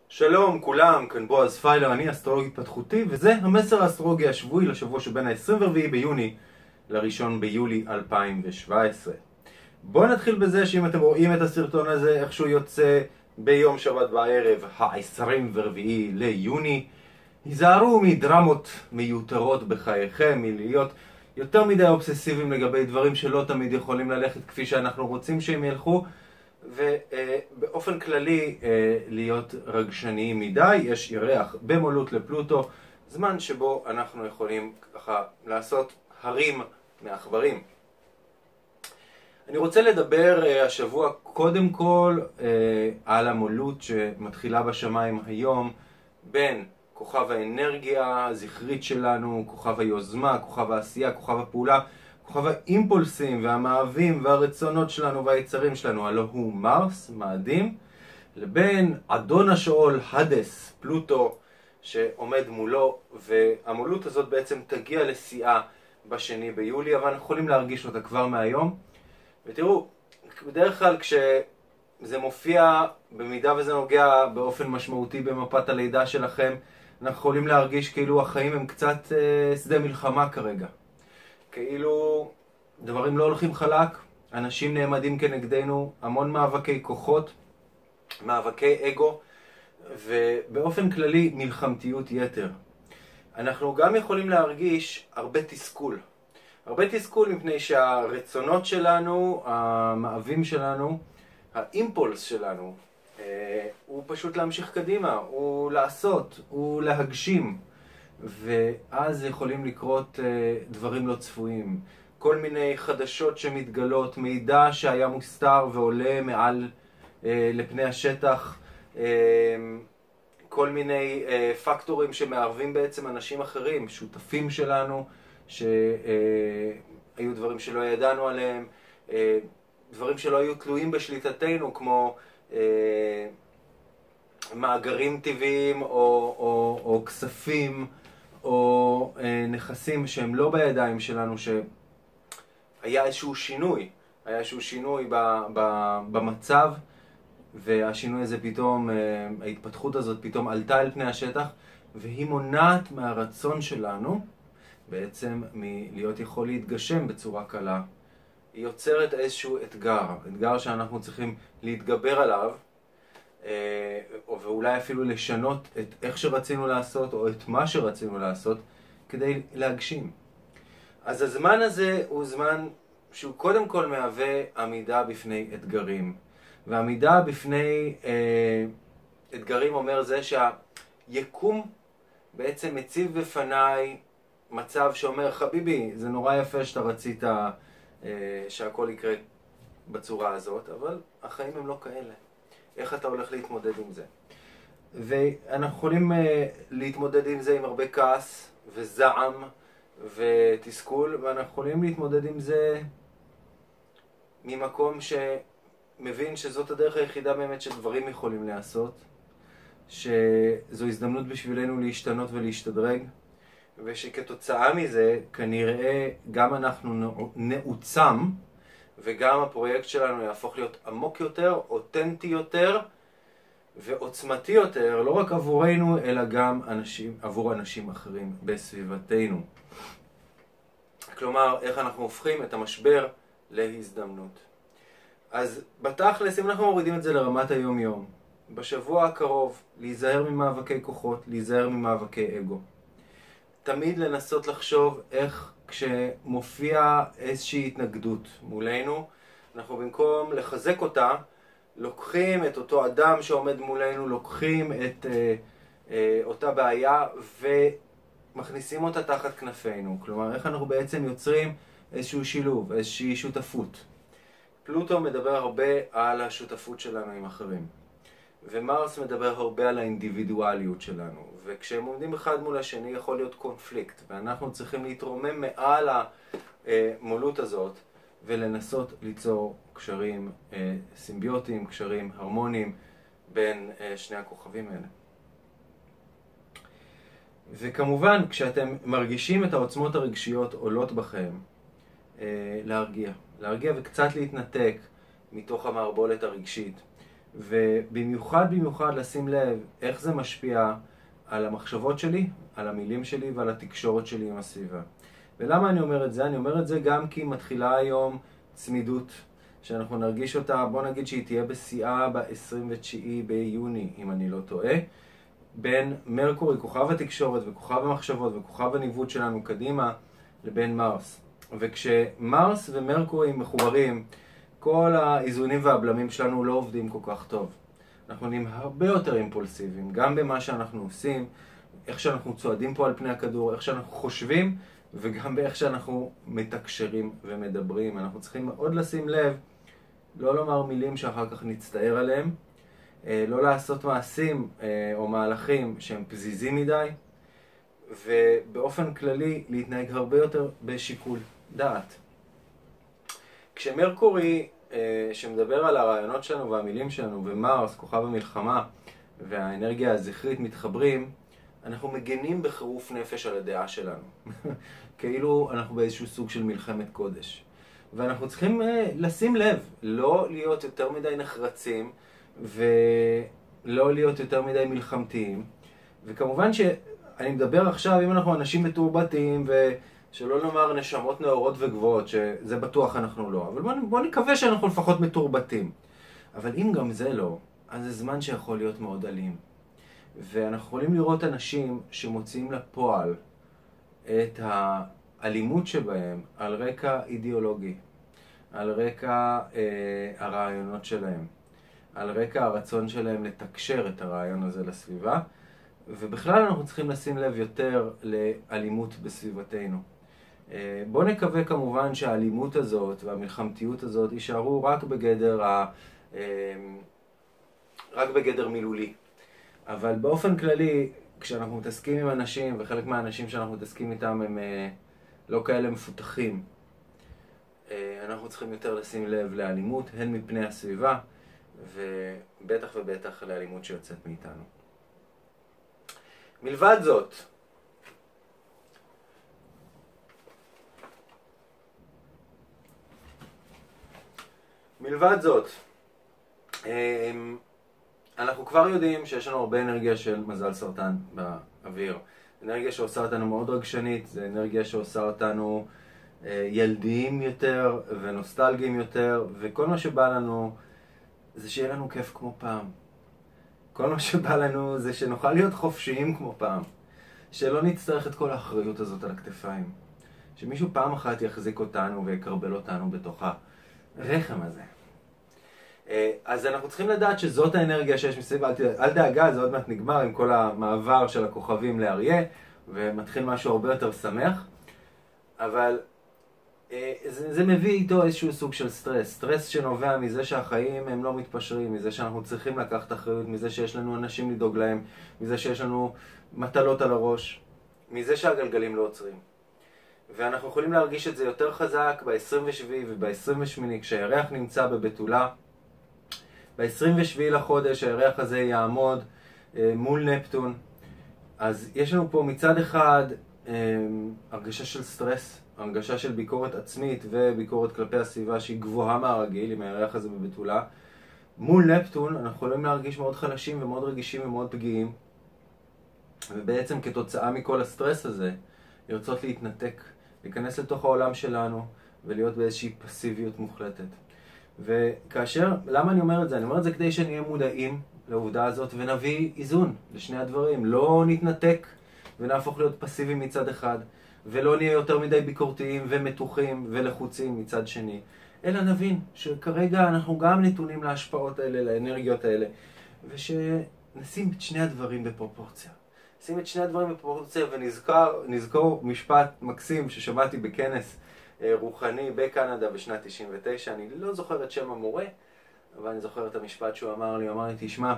שלום כולם, כאן בועז פיילר, אני אסטרולוג התפתחותי, וזה המסר האסטרולוגי השבועי לשבוע שבין ה-24 ביוני ל-1 ביולי 2017. בואו נתחיל בזה שאם אתם רואים את הסרטון הזה, איך שהוא יוצא ביום שבת בערב, ה-24 ליוני, היזהרו מדרמות מיותרות בחייכם, מלהיות יותר מדי אובססיביים לגבי דברים שלא תמיד יכולים ללכת כפי שאנחנו רוצים שהם ילכו, ובאופן כללי להיות רגשניים מדי. יש ירח במולות לפלוטו, זמן שבו אנחנו יכולים ככה לעשות הרים מעכברים. אני רוצה לדבר השבוע קודם כל על המולות שמתחילה בשמיים היום בין כוכב האנרגיה הזכרית שלנו, כוכב היוזמה, כוכב העשייה, כוכב הפעולה, כוכב האימפולסים והמאהבים והרצונות שלנו והיצרים שלנו, הלא הוא מרס, מאדים, לבין אדון השאול, הדס, פלוטו, שעומד מולו, והמולות הזאת בעצם תגיע לשיאה בשני ביולי, אבל אנחנו יכולים להרגיש אותה כבר מהיום. ותראו, בדרך כלל כשזה מופיע, במידה וזה נוגע באופן משמעותי במפת הלידה שלכם, אנחנו יכולים להרגיש כאילו החיים הם קצת שדה מלחמה כרגע. כאילו דברים לא הולכים חלק, אנשים נעמדים כנגדנו, המון מאבקי כוחות, מאבקי אגו, ובאופן כללי מלחמתיות יתר. אנחנו גם יכולים להרגיש הרבה תסכול. הרבה תסכול מפני שהרצונות שלנו, המאהבים שלנו, האימפולס שלנו, הוא פשוט להמשיך קדימה, הוא לעשות, הוא להגשים. ואז יכולים לקרות דברים לא צפויים. כל מיני חדשות שמתגלות, מידע שהיה מוסתר ועולה מעל לפני השטח, כל מיני פקטורים שמערבים בעצם אנשים אחרים, שותפים שלנו, שהיו דברים שלא ידענו עליהם, דברים שלא היו תלויים בשליטתנו, כמו מאגרים טבעיים או כספים, או נכסים שהם לא בידיים שלנו, שהיה איזשהו שינוי, במצב, והשינוי הזה פתאום, ההתפתחות הזאת פתאום עלתה אל פני השטח, והיא מונעת מהרצון שלנו בעצם מלהיות יכול להתגשם בצורה קלה. היא יוצרת איזשהו אתגר שאנחנו צריכים להתגבר עליו, ואולי אפילו לשנות את איך שרצינו לעשות או את מה שרצינו לעשות כדי להגשים. אז הזמן הזה הוא זמן שהוא קודם כל מהווה עמידה בפני אתגרים. ועמידה בפני אתגרים אומר זה שהיקום בעצם מציב בפניי מצב שאומר, חביבי, זה נורא יפה שאתה רצית שהכל יקרה בצורה הזאת, אבל החיים הם לא כאלה. איך אתה הולך להתמודד עם זה? ואנחנו יכולים להתמודד עם זה עם הרבה כעס וזעם ותסכול, ואנחנו יכולים להתמודד עם זה ממקום שמבין שזאת הדרך היחידה באמת שדברים יכולים לעשות, שזו הזדמנות בשבילנו להשתנות ולהשתדרג, ושכתוצאה מזה כנראה גם אנחנו נעוצם, וגם הפרויקט שלנו יהפוך להיות עמוק יותר, אותנטי יותר ועוצמתי יותר, לא רק עבורנו, אלא גם עבור אנשים אחרים בסביבתנו. כלומר, איך אנחנו הופכים את המשבר להזדמנות. אז בתכלס, אם אנחנו מורידים את זה לרמת היום-יום, בשבוע הקרוב, להיזהר ממאבקי כוחות, להיזהר ממאבקי אגו. תמיד לנסות לחשוב איך כשמופיע איזושהי התנגדות מולנו, אנחנו במקום לחזק אותה, לוקחים את אותו אדם שעומד מולנו, לוקחים את אותה בעיה ומכניסים אותה תחת כנפינו. כלומר, איך אנחנו בעצם יוצרים איזשהו שילוב, איזושהי שותפות. פלוטו מדבר הרבה על השותפות שלנו עם אחרים. ומרס מדבר הרבה על האינדיבידואליות שלנו. וכשהם עומדים אחד מול השני יכול להיות קונפליקט. ואנחנו צריכים להתרומם מעל המולות הזאת ולנסות ליצור קשרים סימביוטיים, קשרים הרמוניים בין שני הכוכבים האלה. וכמובן, כשאתם מרגישים את העוצמות הרגשיות עולות בכם, להרגיע וקצת להתנתק מתוך המערבולת הרגשית. ובמיוחד לשים לב איך זה משפיע על המחשבות שלי, על המילים שלי ועל התקשורת שלי עם הסביבה. ולמה אני אומר את זה? אני אומר את זה גם כי מתחילה היום צמידות, שאנחנו נרגיש אותה, בוא נגיד שהיא תהיה בשיאה ב-29 ביוני, אם אני לא טועה, בין מרקורי, כוכב התקשורת וכוכב המחשבות וכוכב הניווט שלנו קדימה, לבין מרס. וכשמרס ומרקורי מחוברים, כל האיזונים והבלמים שלנו לא עובדים כל כך טוב. אנחנו נהיים הרבה יותר אימפולסיביים, גם במה שאנחנו עושים, איך שאנחנו צועדים פה על פני הכדור, איך שאנחנו חושבים, וגם באיך שאנחנו מתקשרים ומדברים. אנחנו צריכים מאוד לשים לב, לא לומר מילים שאחר כך נצטער עליהם, לא לעשות מעשים או מהלכים שהם פזיזים מדי, ובאופן כללי להתנהג הרבה יותר בשיקול דעת. כשמרקורי, שמדבר על הרעיונות שלנו והמילים שלנו, ומרס, כוכב המלחמה, והאנרגיה הזכרית מתחברים, אנחנו מגנים בחירוף נפש על הדעה שלנו. כאילו אנחנו באיזשהו סוג של מלחמת קודש. ואנחנו צריכים לשים לב, לא להיות יותר מדי נחרצים, ולא להיות יותר מדי מלחמתיים. וכמובן שאני מדבר עכשיו, אם אנחנו אנשים מתורבתים, ושלא נאמר נשמות נאורות וגבוהות, שזה בטוח אנחנו לא. אבל בוא נקווה שאנחנו לפחות מתורבתים. אבל אם גם זה לא, אז זה זמן שיכול להיות מאוד אלים. ואנחנו יכולים לראות אנשים שמוציאים לפועל את האלימות שבהם על רקע אידיאולוגי, על רקע הרעיונות שלהם, על רקע הרצון שלהם לתקשר את הרעיון הזה לסביבה, ובכלל אנחנו צריכים לשים לב יותר לאלימות בסביבתנו. בואו נקווה כמובן שהאלימות הזאת והמלחמתיות הזאת יישארו רק בגדר מילולי. אבל באופן כללי, כשאנחנו מתעסקים עם אנשים, וחלק מהאנשים שאנחנו מתעסקים איתם הם לא כאלה מפותחים, אנחנו צריכים יותר לשים לב לאלימות, הן מפני הסביבה, ובטח ובטח לאלימות שיוצאת מאיתנו. מלבד זאת, אנחנו כבר יודעים שיש לנו הרבה אנרגיה של מזל סרטן באוויר. אנרגיה שעושה אותנו מאוד רגשנית, זה אנרגיה שעושה אותנו ילדיים יותר ונוסטלגיים יותר, וכל מה שבא לנו זה שיהיה לנו כיף כמו פעם. כל מה שבא לנו זה שנוכל להיות חופשיים כמו פעם. שלא נצטרך את כל האחריות הזאת על הכתפיים. שמישהו פעם אחת יחזיק אותנו ויקרבל אותנו בתוך הרחם הזה. אז אנחנו צריכים לדעת שזאת האנרגיה שיש מסביב. אל דאגה, זה עוד מעט נגמר עם כל המעבר של הכוכבים לאריה, ומתחיל משהו הרבה יותר שמח. אבל זה מביא איתו איזשהו סוג של סטרס. סטרס שנובע מזה שהחיים הם לא מתפשרים, מזה שאנחנו צריכים לקחת אחריות, מזה שיש לנו אנשים לדאוג להם, מזה שיש לנו מטלות על הראש, מזה שהגלגלים לא עוצרים. ואנחנו יכולים להרגיש את זה יותר חזק ב-27 וב-28 כשהירח נמצא בבתולה. ב-27 לחודש הירח הזה יעמוד מול נפטון. אז יש לנו פה מצד אחד הרגשה של סטרס, הרגשה של ביקורת עצמית וביקורת כלפי הסביבה שהיא גבוהה מהרגיל עם הירח הזה בבתולה. מול נפטון אנחנו יכולים להרגיש מאוד חלשים ומאוד רגישים ומאוד פגיעים. ובעצם כתוצאה מכל הסטרס הזה, לרצות להתנתק, להיכנס לתוך העולם שלנו ולהיות באיזושהי פסיביות מוחלטת. וכאשר, למה אני אומר את זה? אני אומר את זה כדי שנהיה מודעים לעובדה הזאת ונביא איזון לשני הדברים. לא נתנתק ונהפוך להיות פסיביים מצד אחד, ולא נהיה יותר מדי ביקורתיים ומתוחים ולחוצים מצד שני, אלא נבין שכרגע אנחנו גם נתונים להשפעות האלה, לאנרגיות האלה, ושנשים את שני הדברים בפרופורציה. נשים את שני הדברים בפרופורציה ונזכור משפט מקסים ששמעתי בכנס רוחני בקנדה בשנת 99, אני לא זוכר את שם המורה, אבל אני זוכר את המשפט שהוא אמר לי, תשמע,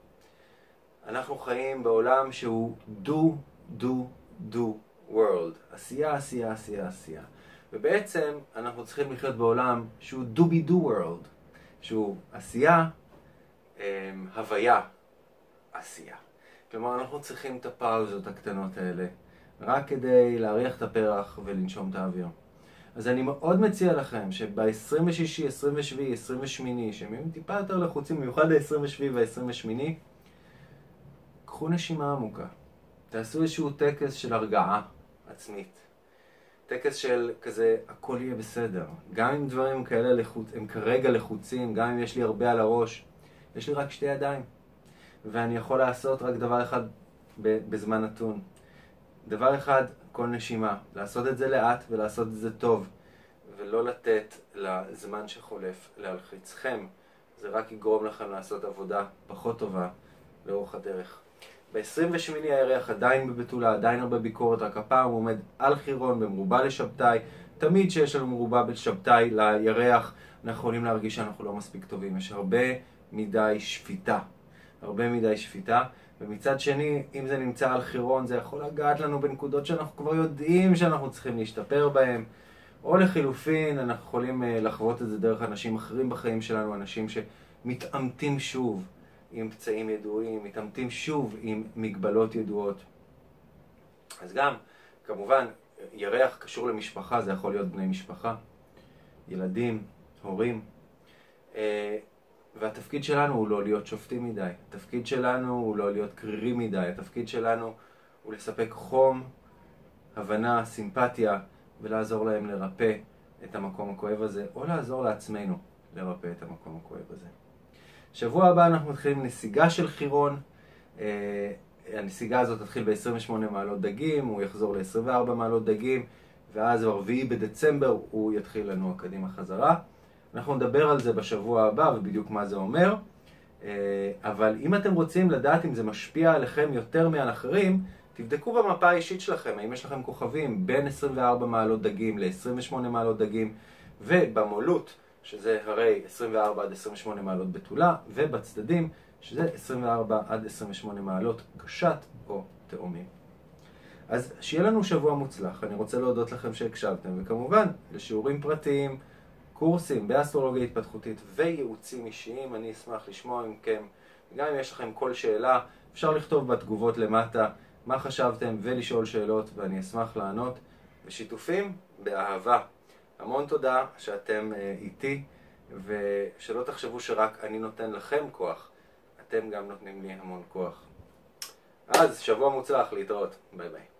אנחנו חיים בעולם שהוא do world, עשייה, עשייה, עשייה, עשייה. ובעצם אנחנו צריכים לחיות בעולם שהוא do world, שהוא עשייה, הוויה, עשייה. כלומר, אנחנו צריכים את הפאוזות הקטנות האלה, רק כדי להריח את הפרח ולנשום את האוויר. אז אני מאוד מציע לכם שב-26, 27, 28, שהם יהיו טיפה יותר לחוצים, במיוחד ה-27 וה-28, קחו נשימה עמוקה. תעשו איזשהו טקס של הרגעה עצמית. טקס של כזה, הכל יהיה בסדר. גם אם דברים כאלה הם כרגע לחוצים, גם אם יש לי הרבה על הראש, יש לי רק 2 ידיים. ואני יכול לעשות רק דבר אחד בזמן נתון. דבר אחד, כל נשימה. לעשות את זה לאט ולעשות את זה טוב. ולא לתת לזמן שחולף להלחיצכם. זה רק יגרום לכם לעשות עבודה פחות טובה לאורך הדרך. ב-28 הירח עדיין בבתולה, עדיין הרבה ביקורת, רק הפעם הוא עומד על חירון במרובע לשבתאי. תמיד שיש לנו מרובע בשבתאי לירח, אנחנו יכולים להרגיש שאנחנו לא מספיק טובים. יש הרבה מדי שפיטה. הרבה מדי שפיטה. ומצד שני, אם זה נמצא על חירון, זה יכול לגעת לנו בנקודות שאנחנו כבר יודעים שאנחנו צריכים להשתפר בהן. או לחילופין, אנחנו יכולים לחוות את זה דרך אנשים אחרים בחיים שלנו, אנשים שמתעמתים שוב עם פצעים ידועים, מתעמתים שוב עם מגבלות ידועות. אז גם, כמובן, ירח קשור למשפחה, זה יכול להיות בני משפחה, ילדים, הורים. והתפקיד שלנו הוא לא להיות שופטים מדי. התפקיד שלנו הוא לא להיות קרירים מדי. התפקיד שלנו הוא לספק חום, הבנה, סימפתיה, ולעזור להם לרפא את המקום הכואב הזה, או לעזור לעצמנו לרפא את המקום הכואב הזה. שבוע הבא אנחנו מתחילים נסיגה של חירון. הנסיגה הזאת תתחיל ב-28 מעלות דגים, הוא יחזור ל-24 מעלות דגים, ואז ב-4 בדצמבר הוא יתחיל לנוע קדימה חזרה. אנחנו נדבר על זה בשבוע הבא ובדיוק מה זה אומר. אבל אם אתם רוצים לדעת אם זה משפיע עליכם יותר מעל אחרים, תבדקו במפה האישית שלכם, האם יש לכם כוכבים בין 24 מעלות דגים ל-28 מעלות דגים, ובמולות, שזה הרי 24 עד 28 מעלות בתולה, ובצדדים, שזה 24 עד 28 מעלות קשת או תאומים. אז שיהיה לנו שבוע מוצלח. אני רוצה להודות לכם שהקשבתם, וכמובן, לשיעורים פרטיים, קורסים באסטרולוגיה התפתחותית וייעוצים אישיים, אני אשמח לשמוע מכם. וגם אם יש לכם כל שאלה, אפשר לכתוב בתגובות למטה מה חשבתם ולשאול שאלות, ואני אשמח לענות. ושיתופים באהבה. המון תודה שאתם איתי, ושלא תחשבו שרק אני נותן לכם כוח, אתם גם נותנים לי המון כוח. אז שבוע מוצלח, להתראות, ביי ביי.